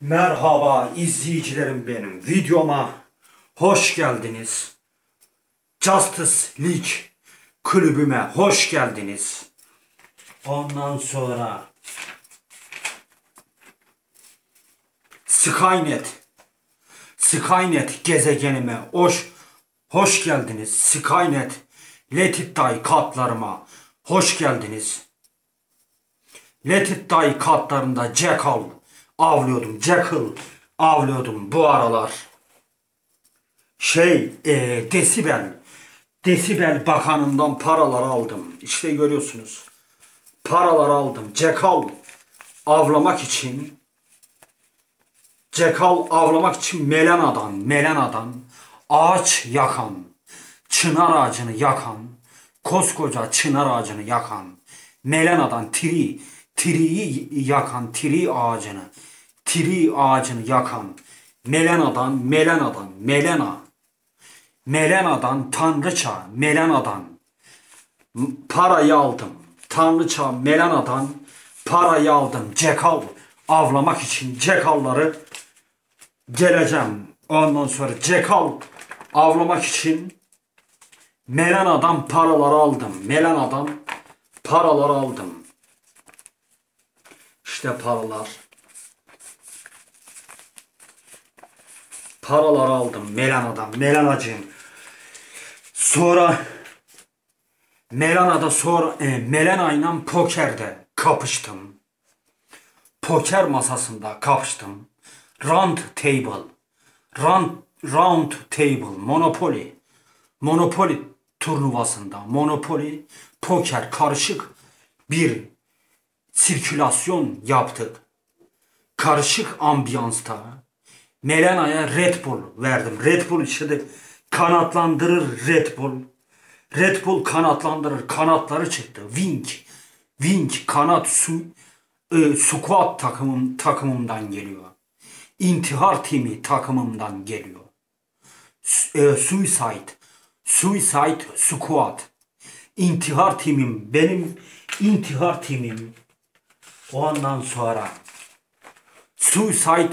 Merhaba izleyicilerim benim. Videoma hoş geldiniz. Justice League kulübüme hoş geldiniz. Ondan sonra Skynet gezegenime hoş geldiniz. Skynet Let It Die katlarıma hoş geldiniz. Let It Die katlarında Jekyll avlıyordum bu aralar. Desibel bakanından paralar aldım. İşte görüyorsunuz. Paralar aldım. Jekyll avlamak için Melena'dan ağaç yakan, çınar ağacını yakan, koskoca çınar ağacını yakan, Melena'dan tiriyi yakan, tiri ağacını yakan, Melena'dan tanrıça, parayı aldım. Tanrıça Melena'dan parayı aldım. Jekyll avlamak için Jekyll'ları geleceğim. Ondan sonra Jekyll avlamak için Melena'dan paralar aldım. İşte paralar. Paralar aldım Melana'cığım. Sonra Melana'yla pokerde kapıştım. Poker masasında kapıştım. Round table, Monopoly turnuvasında, Monopoly poker karışık bir sirkülasyon yaptık. Karışık ambiyansta Melana'ya Red Bull verdim. Red Bull işte kanatlandırır Red Bull. Red Bull kanatlandırır. Kanatları çıktı. Wing kanat squat takımımdan geliyor. İntihar timi takımımdan geliyor. Suicide Squad. İntihar timim. Benim intihar timim. Ondan sonra Suicide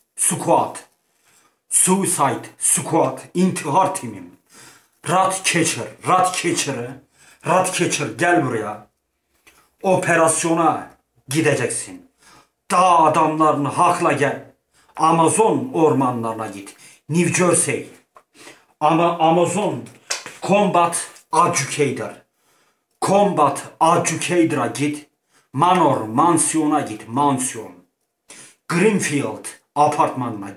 Squad. İntihar timim. Ratcatcher gel buraya. Operasyona gideceksin. Dağ adamlarını hakla gel. Amazon ormanlarına git. New Jersey. Amazon Combat Educator'a git. Mansiyona git. Greenfield apartmanına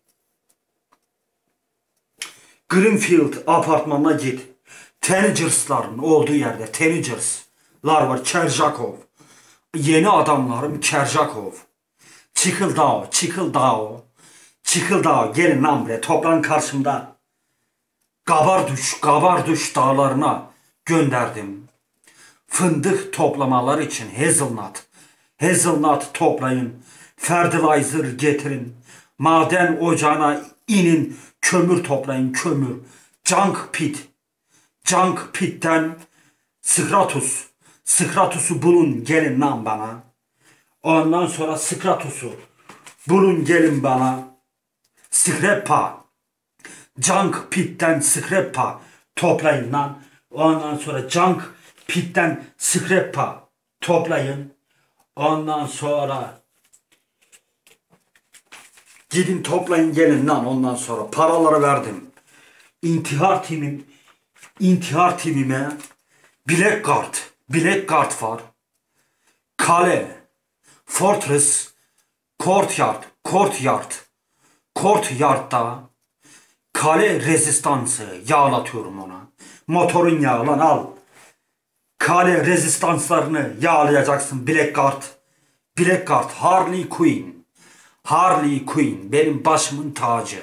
git. Tanagers'ların olduğu yerde Tanagers'lar var. Kerjakov. Yeni adamlarım Kerjakov. Çıkıldao. Gelin lan buraya. Toplan karşımda. Gabarduş dağlarına gönderdim. Fındık toplamalar için hazelnut toplayın. Fertilizer getirin. Maden ocağına inin. Kömür toplayın. Junk pit'ten Stratus'u bulun gelin lan bana. Ondan sonra Stratus'u bulun gelin bana. Junk pit'ten scrap'a toplayın lan. Ondan sonra junk pit'ten scrap'a toplayın. Ondan sonra gidin toplayın gelin lan. Ondan sonra paraları verdim. İntihar timime Blackguard var. Kale, Fortress, Courtyard'da kale rezistansı yağlatıyorum ona. Motorun yağı lan al. Kale rezistanslarını yağlayacaksın Blackguard. Harley Quinn benim başımın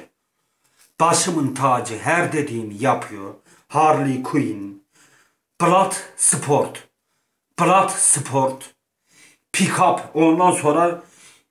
tacı. Her dediğimi yapıyor. Harley Quinn. Blood Sport. Pick-up. Ondan sonra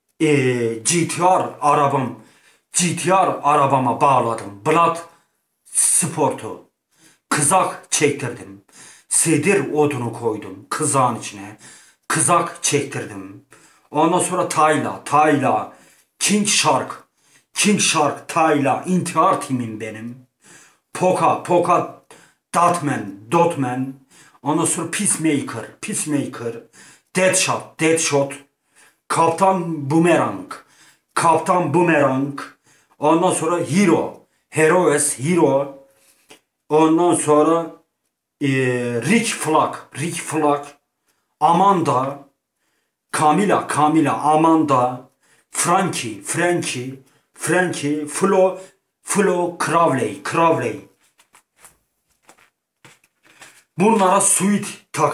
GTR arabama bağladım. Blood Sport'u. Kızak çektirdim. Sedir odunu koydum kızağın içine. Kızak çektirdim. Ondan sonra Tayla King Shark. King Shark Tayla intihar timim benim. Poka Dotman. Ondan sonra Peacemaker. Deadshot. Kaptan Boomerang. Ondan sonra Hero. Ondan sonra Rick Flag. Amanda. Camila, Amanda. Frankie. Flo Crowley. Bunlara suite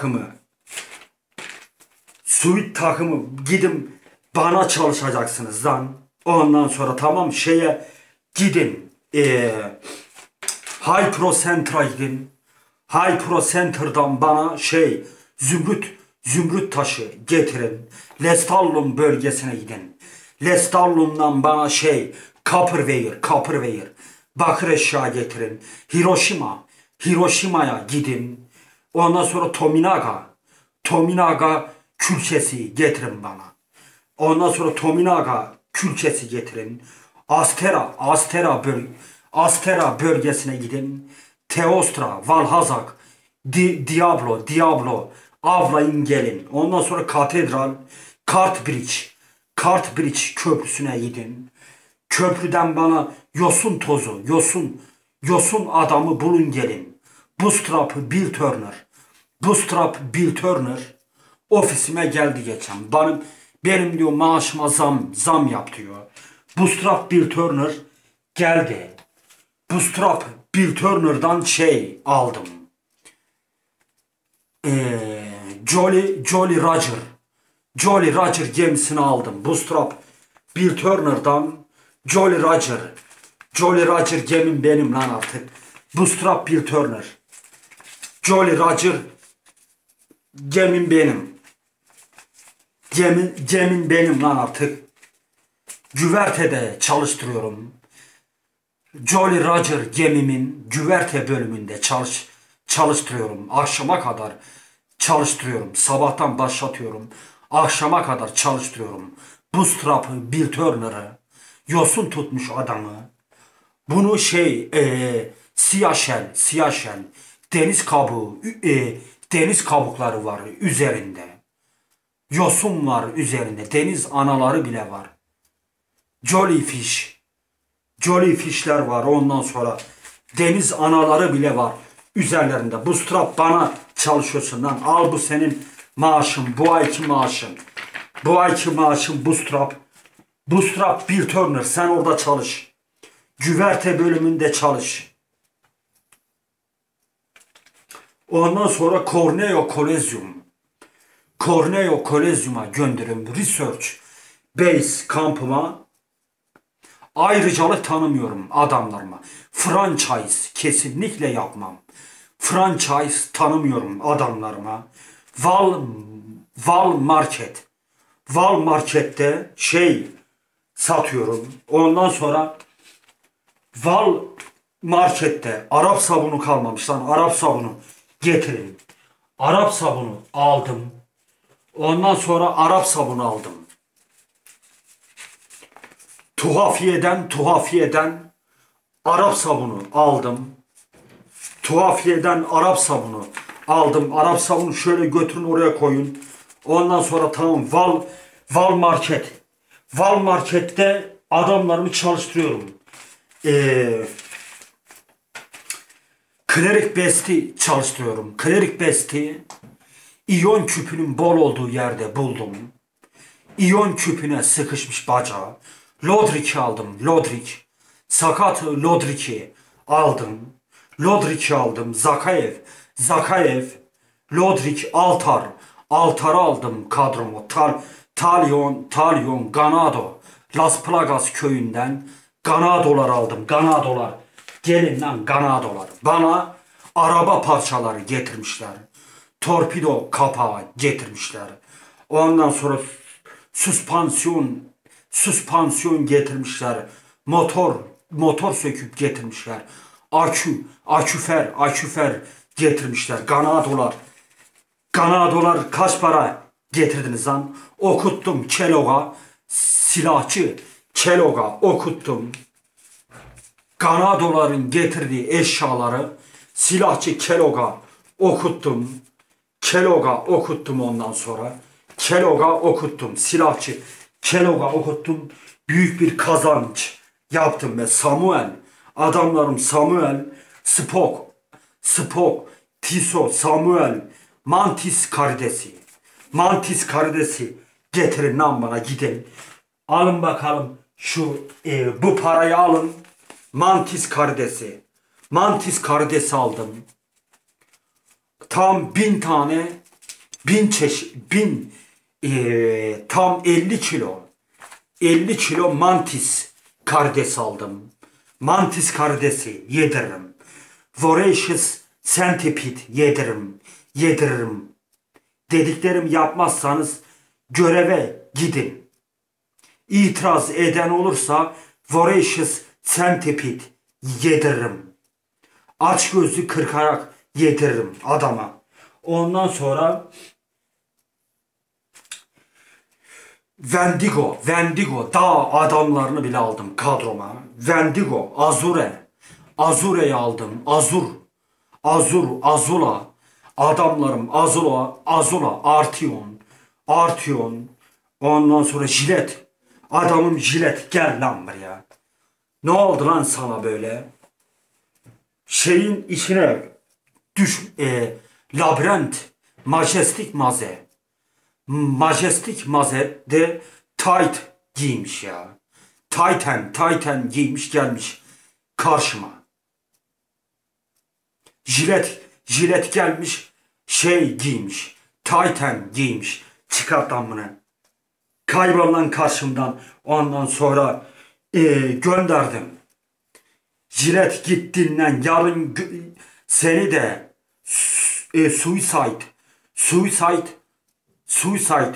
takımı gidin bana çalışacaksınız lan. Ondan sonra tamam gidin. High Pro Center'a gidin. High Pro Center'dan bana zümrüt taşı getirin. Lestallum bölgesine gidin. Lestallum'dan bana Copperware. Bakır eşya getirin. Hiroşima'ya gidin. Ondan sonra Tominaga külçesi getirin bana. Ondan sonra Tominaga külçesi getirin. Astera bölgesine gidin. Teostra, Valhazak, Diablo, avlayın gelin. Ondan sonra Katedral, Cartbridge köprüsüne gidin. Köprüden bana yosun adamı bulun gelin. Bootstrap Bill Turner ofisime geldi geçen. Benim diyor maaşıma zam yap diyor. Bootstrap Bill Turner geldi. Bootstrap Bill Turner'dan aldım. Jolly Roger gemisini aldım. Bootstrap Bill Turner'dan Jolly Roger gemim benim lan artık. Bootstrap Bill Turner. Jolly Roger gemim benim. Gemim benim lan artık. Güvertede çalıştırıyorum. Jolly Roger gemimin güverte bölümünde çalıştırıyorum. Akşama kadar çalıştırıyorum. Sabahtan başlatıyorum. Akşama kadar çalıştırıyorum. Bootstrap Bill Turner'ı, yosun tutmuş adamı. Bunu siyah şel, deniz kabukları var üzerinde. Yosun var üzerinde. Deniz anaları bile var. Jollyfish'ler var. Ondan sonra deniz anaları bile var üzerlerinde. Bootstrap bana çalışıyorsun lan. Al bu senin maaşın. Bu ayki maaşın Bootstrap. Bootstrap Bill Turner sen orada çalış. Güverte bölümünde çalış. Ondan sonra Corneo Coliseum'a gönderiyorum. Research Base kampıma. Ayrıcalık tanımıyorum adamlarıma. Franchise kesinlikle yapmam. Franchise tanımıyorum adamlarıma. Val Market'te satıyorum. Ondan sonra Val Market'te Arap sabunu kalmamış lan. Arap sabunu getirin. Arap sabunu aldım. Ondan sonra Arap sabunu aldım. Tuhafiyeden Arap sabunu aldım. Arap sabunu şöyle götürün oraya koyun. Ondan sonra tamam Val Market'te adamlarımı çalıştırıyorum. Cleric Best'i çalıştırıyorum. Cleric Best'i iyon küpünün bol olduğu yerde buldum. İyon küpüne sıkışmış bacağı. Lodric'i aldım. Sakat Lodric'i aldım. Zakaev. Lodric Altar'ı aldım kadromu. Talion Ganado. Las Plagas köyünden Ganadolar aldım. Gelin lan Ganadolar. Bana araba parçaları getirmişler. Torpido kapağı getirmişler. Ondan sonra süspansiyon getirmişler. Motor söküp getirmişler. Aküfer getirmişler. Ganadolar kaç para getirdiniz lan? Okuttum Kellogg'a. Silahçı Kellog'a okuttum. Kanadoların getirdiği eşyaları silahçı Kellog'a okuttum. Kellog'a okuttum ondan sonra. Kellog'a okuttum. Silahçı Kellog'a okuttum. Büyük bir kazanç yaptım ve adamlarım Samuel, Spock, Tiso, Samuel, Mantis karidesi getirin lan bana gidin. Alın bakalım bu parayı alın. Mantis karidesi aldım. Tam 1000 tane, 1000 çeşit, tam 50 kilo mantis karides aldım. Mantis karidesi yediririm. Voracious centipede yediririm. Dediklerimi yapmazsanız göreve gidin. İtiraz eden olursa Voracious centipede yediririm. Açgözlü 40 ayak yediririm adama. Ondan sonra Wendigo daha adamlarını bile aldım kadroma. Wendigo, Azure'yi aldım. Azula. Adamlarım Azula, Artion. Ondan sonra Jilet. Adamım Jilet, gel lan buraya. Ne oldu lan sana böyle? Şeyin içine labirent, Majestic Maze de tight giymiş ya. Titan giymiş gelmiş karşıma. Jilet gelmiş giymiş. Titan giymiş. Çıkart lan bunu. Kaybol lan karşımdan. Ondan sonra gönderdim. Jilet gittin lan. Yarın seni de Suicide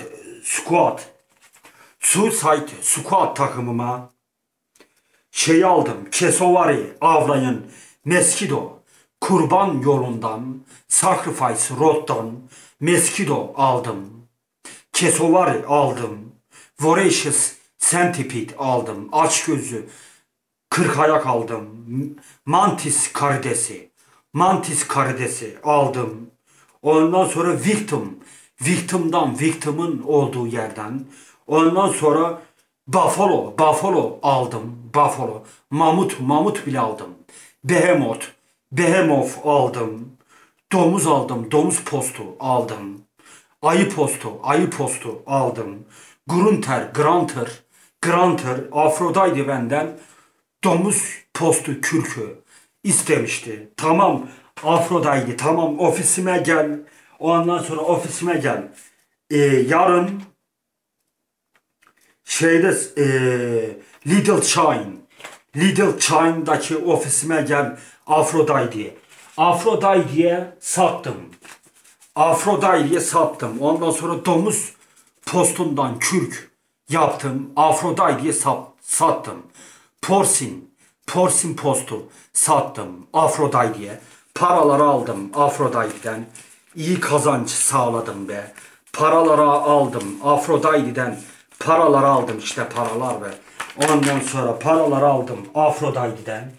Squad takımıma aldım. Kesovari avlayın. Meskido. Kurban yolundan. Sacrifice Road'dan. Meskido aldım. Kesovari aldım. Voracious Centipede aldım. Açgözlü 40 ayak aldım. Mantis karidesi aldım. Ondan sonra Victim'ın olduğu yerden. Ondan sonra Buffalo aldım. Mamut bile aldım. Behemoth aldım. Domuz aldım. Domuz postu aldım. Ayı postu aldım. Grunter, Aphrodite benden domuz postu kürkü istemişti. Tamam Aphrodite, tamam ofisime gel. Ondan sonra ofisime gel. Yarın Little Chine'daki ofisime gel Aphrodite'ye sattım. Ondan sonra domuz postundan kürk yaptım. Aphrodite'ye sattım. Porsin postu sattım Aphrodite'ye. Paraları aldım Aphrodite'den. İyi kazanç sağladım be. Paraları aldım Aphrodite'den. Paraları aldım işte paralar be. Ondan sonra paraları aldım Aphrodite'den.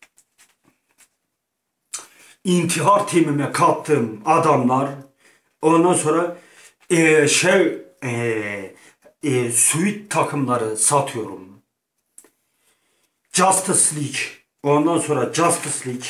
İntihar timime kattığım adamlar. Ondan sonra suite takımları satıyorum. Justice League. Ondan sonra Justice League.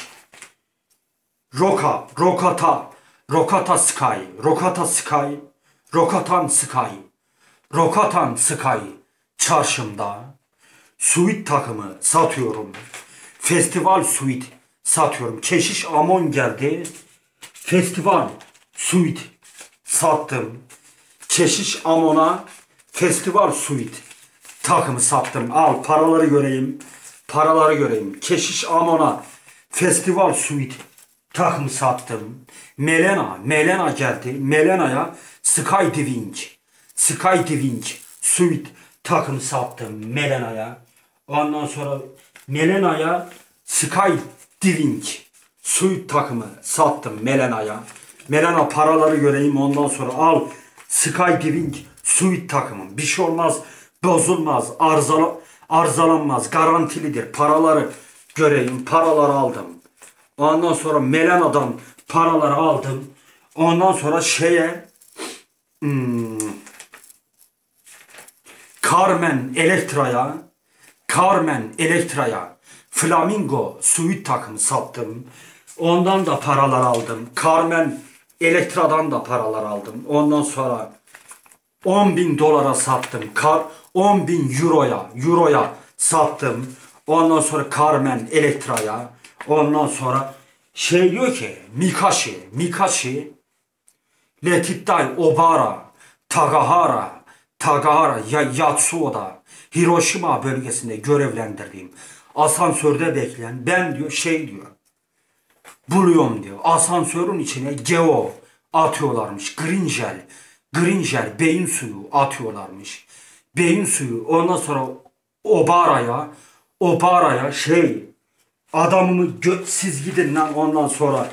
Rokatan Sky çarşımda. Suite takımı satıyorum. Festival suite satıyorum. Keşiş Amon geldi. Festival suite sattım. Keşiş Amon'a festival suite takımı sattım. Al paraları göreyim. Keşiş Amon'a festival suite takımı sattım. Melena geldi. Melena'ya Skydiving suite takımı sattım Melena'ya. Ondan sonra Melena'ya Skydiving suite takımı sattım Melena'ya. Melena paraları göreyim, ondan sonra al Skydiving suite takımı. Bir şey olmaz, bozulmaz, Arızalanmaz, garantilidir. Paraları göreyim, paraları aldım. Ondan sonra Melana'dan paraları aldım. Ondan sonra Carmen Electra'ya Flamingo suit takımı sattım. Ondan da paralar aldım. Carmen Electra'dan da paralar aldım. Ondan sonra 10.000 dolara sattım. 10.000 euroya sattım. Ondan sonra Carmen Electra'ya. Ondan sonra diyor ki Mikashi Let it die Obara Tagahara Yatsuo'da Hiroşima bölgesinde görevlendirdiğim asansörde bekleyen ben diyor diyor buluyorum diyor. Asansörün içine geo atıyorlarmış. Green gel beyin suyu atıyorlarmış. Beyin suyu ondan sonra Obara'ya adamımı siz gidin lan ondan sonra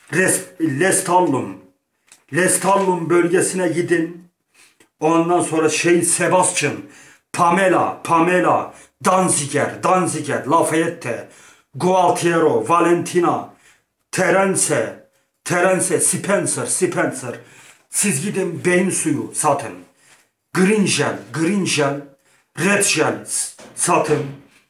Lestallum bölgesine gidin. Ondan sonra Sebastian, Pamela, Danziger, Lafayette, Gualtiero, Valentina, Terence, Spencer. Siz gidin beyin suyu satın. Green gel, red gel satın.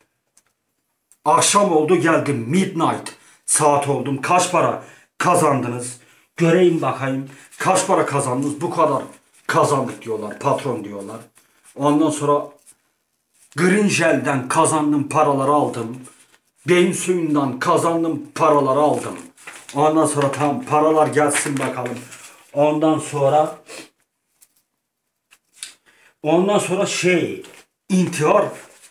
Akşam oldu geldim. Midnight saat oldum. Kaç para kazandınız? Göreyim bakayım. Kaç para kazandınız? Bu kadar kazandık diyorlar. Patron diyorlar. Ondan sonra Green Gel'den kazandığım paraları aldım. Beyin suyundan kazandığım paraları aldım. Ondan sonra tamam paralar gelsin bakalım. Ondan sonra intihar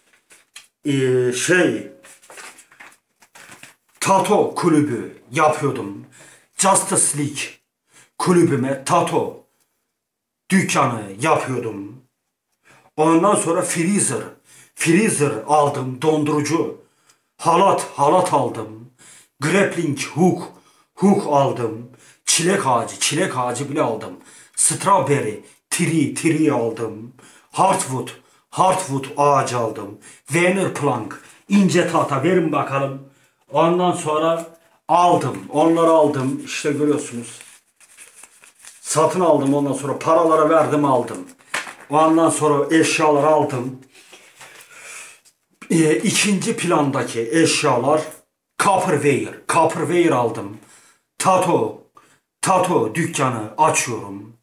tato kulübü yapıyordum. Justice League kulübüme tato dükkanı yapıyordum. Ondan sonra freezer aldım, dondurucu. Halat aldım. Grappling hook aldım. Çilek ağacı bile aldım. Strawberry tree aldım. Hardwood ağacı aldım. Veneer plank ince tahta verin bakalım. Ondan sonra onları aldım. İşte görüyorsunuz. Satın aldım ondan sonra paralara verdim aldım. Ondan sonra eşyalar aldım. İkinci plandaki eşyalar Copperware aldım. Tato dükkanı açıyorum.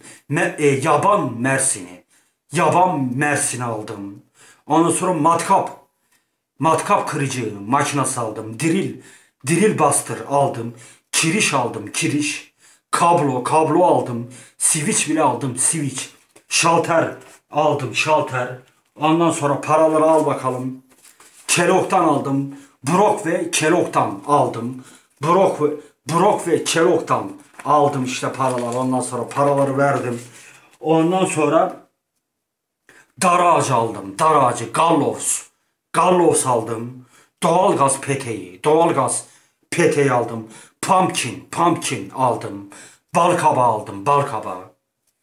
Yaban mersini aldım. Ondan sonra matkap kırıcı makinesi aldım. Drill buster aldım. Kiriş aldım. Kablo aldım. Switch bile aldım. Şalter aldım. Ondan sonra paraları al bakalım. Kellogg'dan aldım. Brock ve Kellogg'dan aldım. Brock ve Kellogg'dan aldım işte paralar. Ondan sonra paraları verdim. Ondan sonra dar aldım. Gallows aldım. Doğalgaz peteği aldım. Pumpkin aldım. Bal kabağı.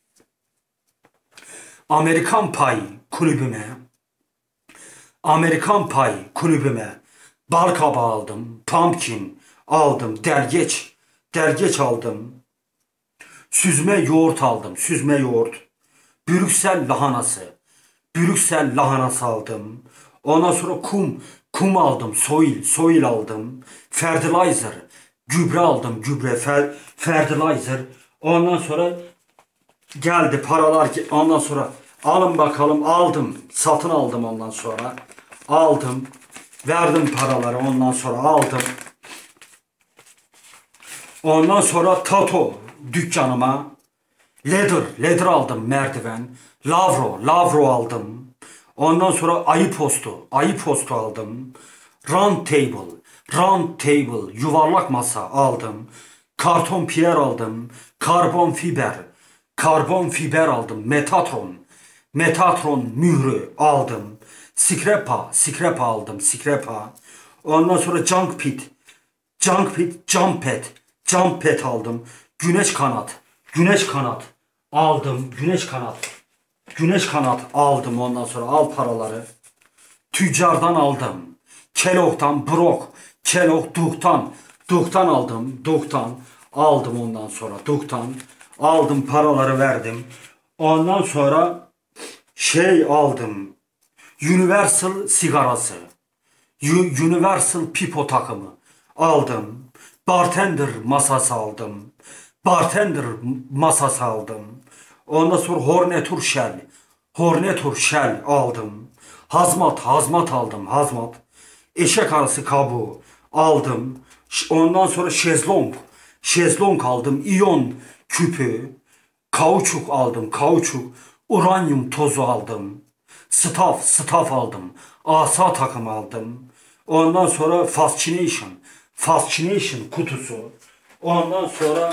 Amerikan Pie kulübüme bal kabağı aldım. Pumpkin aldım. Dergeç aldım. Süzme yoğurt aldım. Brüksel lahanası aldım. Ondan sonra kum aldım. Soil aldım. Fertilizer. Gübre aldım. Fertilizer. Ondan sonra geldi paralar. Ondan sonra alın bakalım aldım. Satın aldım ondan sonra. Aldım. Verdim paraları ondan sonra aldım. Ondan sonra tato dükkanıma leather aldım merdiven. Lavro aldım. Ondan sonra ayı postu aldım. Round table yuvarlak masa aldım. Karton piyer aldım. Karbon fiber aldım. Metatron mührü aldım. Skrepa aldım. Ondan sonra jump pad aldım. Güneş kanat aldım. Güneş kanat aldım ondan sonra al paraları. tüccardan aldım. Kellogg'dan Brok, Kellogg Duk'tan aldım. Duk'tan aldım ondan sonra. Duk'tan aldım, paraları verdim. Ondan sonra şey aldım. Universal sigarası. Universal pipo takımı aldım. Bartender masası aldım. Bartender masası aldım. Ondan sonra Hornetur Shell aldım. Hazmat aldım. Hazmat. Eşek arısı kabuğu aldım. Ondan sonra şezlong aldım. İyon küpü. Kauçuk aldım. Kauçuk. Uranyum tozu aldım. Staff aldım. Asa takımı aldım. Ondan sonra Fascination kutusu. Ondan sonra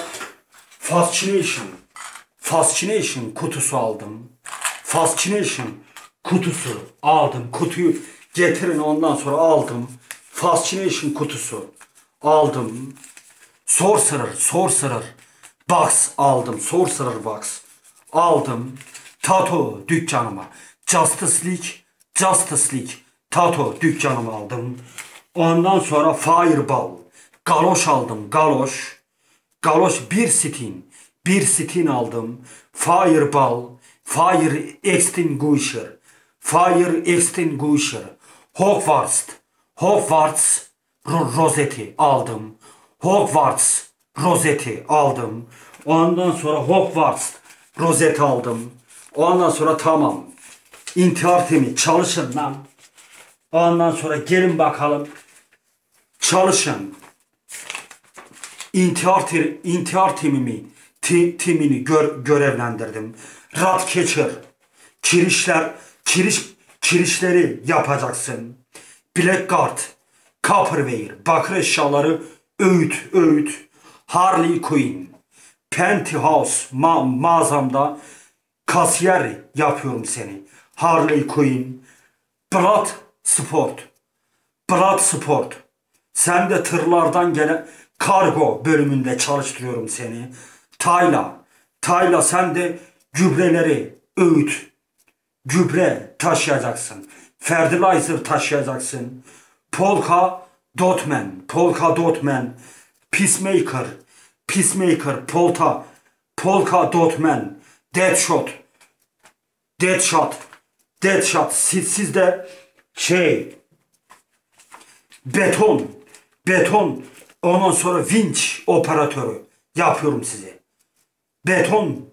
Fascination kutusu aldım. Fascination kutusu aldım. Kutuyu getirin, ondan sonra aldım. Fascination kutusu aldım. Sorcerer box aldım. Sorcerer box aldım. Tato dükkanıma. Justice League tato dükkanıma aldım. Ondan sonra Fireball galoş aldım. Galoş bir stin aldım. Fireball Fire extinguisher Hogwarts rozeti aldım. Ondan sonra Hogwarts rozeti aldım. Ondan sonra tamam. İntihar timi çalışın lan. Ondan sonra gelin bakalım. Çalışın. İntihar timini görevlendirdim. Ratcatcher. Kirişleri yapacaksın. Blackguard. Copperware. Bakır eşyaları öğüt. Harley Quinn. Penthouse mağazamda kasiyer yapıyorum seni. Harley Quinn. Bloodsport. Sen de tırlardan gelen kargo bölümünde çalıştırıyorum seni. Tayla sen de gübreleri gübre taşıyacaksın. Fertilizer taşıyacaksın. Polka Dotman. Peacemaker, Polka Dotman. Deadshot. Siz de beton, ondan sonra vinç operatörü yapıyorum size. Beton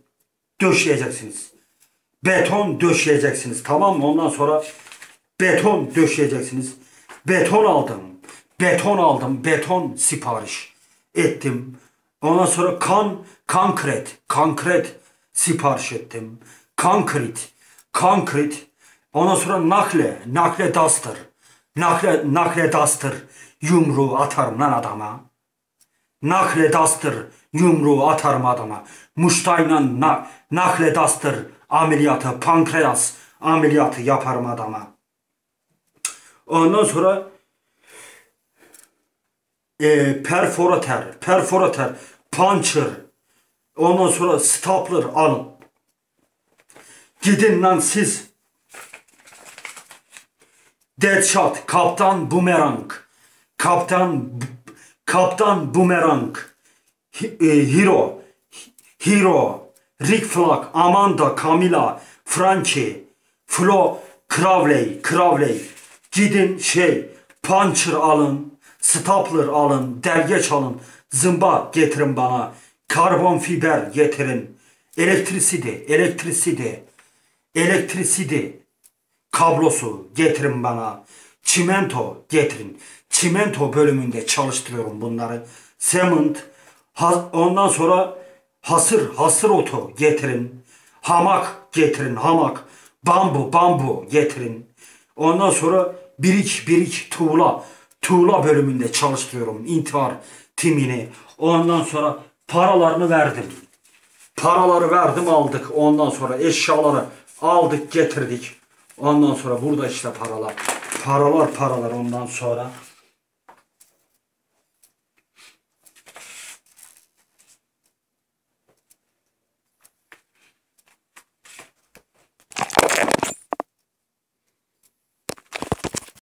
döşeyeceksiniz. Tamam mı? Ondan sonra beton döşeyeceksiniz. Beton aldım. Beton sipariş ettim. Ondan sonra konkret sipariş ettim. Konkret. Ondan sonra nakle duster yumruğu atarım lan adama. Nakle duster yumruğu atarım adama. Muştayla nakle duster ameliyatı, pankreas ameliyatı yaparım adama. Ondan sonra perforater, puncher, ondan sonra stapler alın. Gidin lan siz. Deadshot, Kaptan Boomerang, Hero, Rick Flag, Amanda, Camila, Frankie, Flo, Crowley. Gidin puncher alın, stapler alın, dergeç alın, zımba getirin bana, karbon fiber getirin, elektrisite kablosu getirin bana, çimento getirin. Çimento bölümünde çalıştırıyorum bunları. Cement, ondan sonra hasır otu getirin. Hamak getirin, bambu getirin. Ondan sonra birik tuğla bölümünde çalıştırıyorum intihar timini. Ondan sonra paralarını verdim. Paraları verdim, aldık. Ondan sonra eşyaları aldık getirdik. Ondan sonra burada işte paralar ondan sonra.